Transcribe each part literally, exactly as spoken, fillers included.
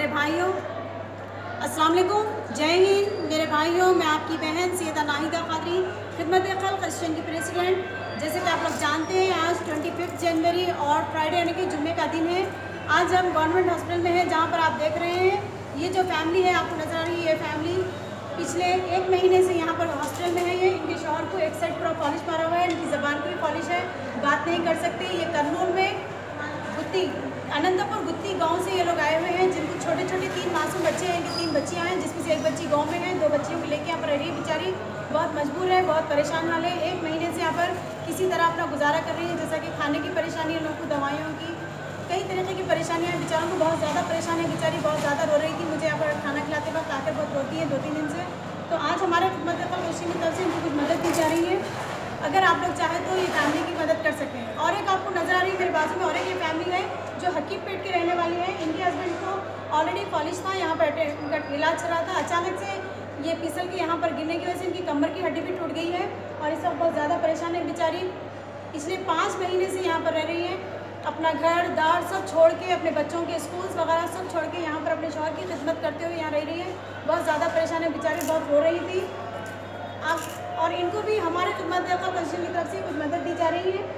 भाइयों, अस्सलाम वालेकुम, जय हिंद। मेरे भाइयों, मैं आपकी बहन सैयदा नाहिदा कादरी, खिदमत खल्क़ क्रिश्चियन की प्रेसिडेंट। जैसे कि आप लोग जानते हैं, आज पच्चीस जनवरी और फ्राइडे यानी कि जुम्मे का दिन है। आज हम गवर्नमेंट हॉस्पिटल में हैं, जहाँ पर आप देख रहे हैं ये जो फैमिली है, आपको नजर आ रही है, ये फैमिली पिछले एक महीने से यहाँ पर हॉस्पिटल में है। ये इनके शौहर को एक साइड पूरा पॉलिश मारा हुआ है, इनकी ज़बान की भी पॉलिश है, बात नहीं कर सकते। ये करनूल में गुत्ती अनंतपुर गुत्ती गांव से ये लोग आए हुए हैं, जिनको छोटे छोटे तीन मासूम बच्चे हैं। इनकी तीन बच्चियां हैं, जिसमें से एक बच्ची गांव में है, दो बच्चियों को लेकर यहाँ पर रह रही है। बेचारी बहुत मजबूर है, बहुत परेशान हाल है। एक महीने से यहाँ पर किसी तरह अपना गुजारा कर रही है, जैसा कि खाने की परेशानी है, लोगों को दवाइयों की, कई तरीके की परेशानियाँ हैं। बेचारों को बहुत ज़्यादा परेशानी है, बेचारी बहुत ज़्यादा रो रही थी। मुझे यहाँ पर खाना खिलाते वक्त आकर बहुत रोती है दो तीन दिन से। तो आज हमारे खिदमत खल्क़ की तरफ से इनको कुछ मदद दी जा रही है। अगर आप लोग चाहें तो ये फैमिली की मदद कर सकते हैं। और एक आपको नजर आ रही है मेरे बाजू में, और एक ये फैमिली है जो हकीम पेट की रहने वाली है। इनके हस्बैंड को ऑलरेडी पॉलिश था, यहाँ पर उनका इलाज चल रहा था। अचानक से ये फिसल के यहाँ पर गिरने की वजह से इनकी कमर की हड्डी भी टूट गई है और इस वक्त बहुत ज़्यादा परेशान है बेचारी। पिछले पाँच महीने से यहाँ पर रह रही है, अपना घर दार सब छोड़ के, अपने बच्चों के स्कूल्स वगैरह सब छोड़ के यहाँ पर अपने शौहर की खिदमत करते हुए यहाँ रह रही है। बहुत ज़्यादा परेशान है बेचारी, बहुत रो रही थी आप, और इनको भी हमारे खिदमत खल्क़ की तरफ से कुछ मदद दी जा रही है।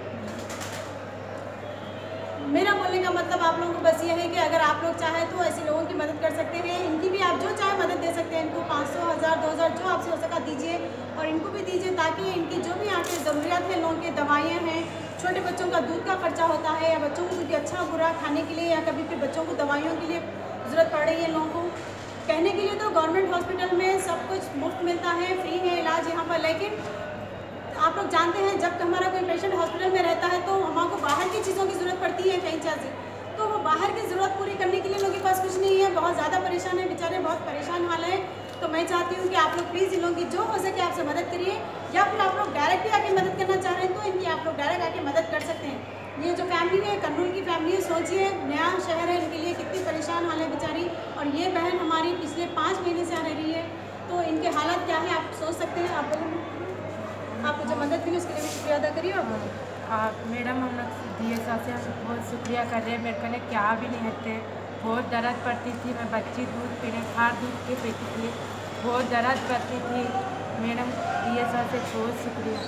मेरा बोलने का मतलब आप लोगों को बस ये है कि अगर आप लोग चाहें तो ऐसे लोगों की मदद कर सकते हैं। इनकी भी आप जो चाहे मदद दे सकते हैं। इनको पाँच सौ हज़ार दो हज़ार जो आपसे हो सका दीजिए, और इनको भी दीजिए, ताकि इनकी जो भी यहाँ की ज़रूरियात है, लोगों की दवाइयाँ हैं, छोटे बच्चों का दूध का खर्चा होता है, या बच्चों को कुछ अच्छा बुरा खाने के लिए, या कभी फिर बच्चों को दवाइयों के लिए ज़रूरत पड़ रही है लोगों को। कहने के लिए तो गवर्नमेंट हॉस्पिटल में सब कुछ मुफ्त मिलता है, फ्री है इलाज यहाँ पर, लेकिन आप लोग जानते हैं जब हमारा कोई पेशेंट हॉस्पिटल में रहता है तो हमको बाहर की चीज़ों की ज़रूरत पड़ती है कई चीज़ें, तो वो बाहर की ज़रूरत पूरी करने के लिए लोगों के पास कुछ नहीं है। बहुत ज़्यादा परेशान है बेचारे, बहुत परेशान हाल है। तो मैं चाहती हूँ कि आप लोग प्लीज़ इन लोगों की जो हो सके आपसे मदद करिए, या फिर आप लोग डायरेक्ट भी आके मदद करना चाह रहे हैं तो इनकी आप लोग डायरेक्ट आके मदद कर सकते हैं। ये जो फैमिली है, करनूल की फैमिली है, सोचिए नया शहर है, इनके लिए कितनी परेशान हाल है बेचारी। और ये बहन हमारी पिछले पाँच महीने से आ रह रही है, तो इनके हालात क्या है आप सोच सकते हैं। आप आपको जो मदद मिली उसके लिए भी शुक्रिया अदा करिए। और आप मैडम हम दिए से बहुत शुक्रिया कर रहे हैं। मेरे को क्या भी नहीं हटते, बहुत दर्द पड़ती थी। मैं बच्ची दूध पीने खार दूध के पीती थी, बहुत दर्द पड़ती थी। मैडम दिए से बहुत शुक्रिया।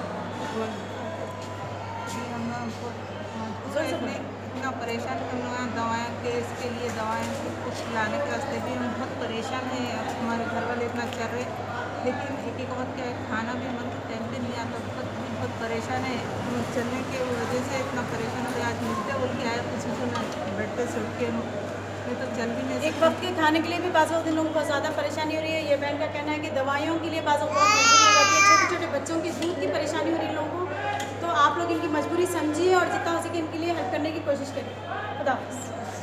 इतना परेशान करना है, दवाएँ के इसके लिए दवाएँ कुछ लाने के वास्ते भी हम बहुत परेशान हैं। हमारे घर वाले इतना चल रहे, लेकिन एक एक वक्त क्या है, खाना भी मन टाइम पे नहीं आता, बहुत बहुत परेशान है। हम चलने के वजह से इतना परेशान हो गया। आज मिलते बोल के आया, कुछ सुना बेड पे सुट के मैं तो चल भी नहीं। एक वक्त के खाने के लिए भी बाज़ दिन लोगों को बहुत ज़्यादा परेशानी हो रही है। ये बहन का कहना है कि दवाइयों के लिए बाज़ बहुत मजबूरी हो जाती है, छोटे छोटे बच्चों की दूध की परेशानी हो रही है लोगों को। तो आप लोग इनकी मजबूरी समझिए और जितना हो सके इनके लिए हेल्प करने की कोशिश करें। खुदा हाफ़िज़।